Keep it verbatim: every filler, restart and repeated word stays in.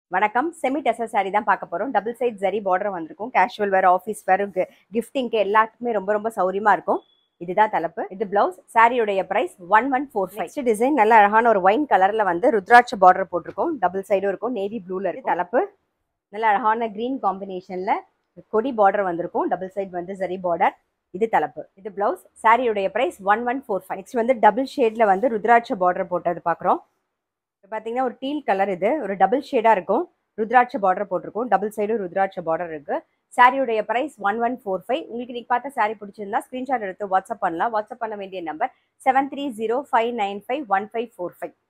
வணக்கம் semi டெசர் sorry தான் பார்க்க போறோம். டபுள் சைட் ஜரி பார்டர் வந்திருக்கும். கேஷுவல் வேர், ஆஃபீஸ் வேர், கிஃப்டிங்க்கு எல்லாத்துக்குமே ரொம்ப ரொம்ப சௌரியமா இருக்கும். இதுதான் தலைப்பு. இது பிளவுஸ். சாரியுடைய price one one four five. Next design நல்ல அழகான ஒரு ஒயின் கலர்ல வந்து ருத்ராட்ச பார்டர் போட்டிருக்கும். டபுள் சைடும் இருக்கும். நேவி ப்ளூல இருக்கு தலைப்பு. நல்ல அழகான கிரீன் காம்பினேஷன்ல கொடி பார்டர் வந்திருக்கும். டபுள் சைட் வந்து ஜரி பார்டர். இது தலைப்பு. இது பிளவுஸ். சாரியுடைய price one one four five. Next வந்து டபுள் ஷேட்ல வந்து ருத்ராட்ச பார்டர் போட்டது பார்க்குறோம். பார்த்தீங்கன்னா ஒரு டீல் கலர், இது ஒரு டபுள் ஷேடாக இருக்கும். ருத்ராட்ச பார்டர் போட்டிருக்கும். டபுள் சைடும் ருத்ராட்ச பார்டர் இருக்கு. சாரியுடைய price one one four five. உங்களுக்கு நீங்க பார்த்த சாரி பிடிச்சிருந்தா ஸ்கிரீன்ஷாட் எடுத்து வாட்ஸ்அப் பண்ணலாம். வாட்ஸ்அப் பண்ண வேண்டிய number seven three zero five nine five one five four five.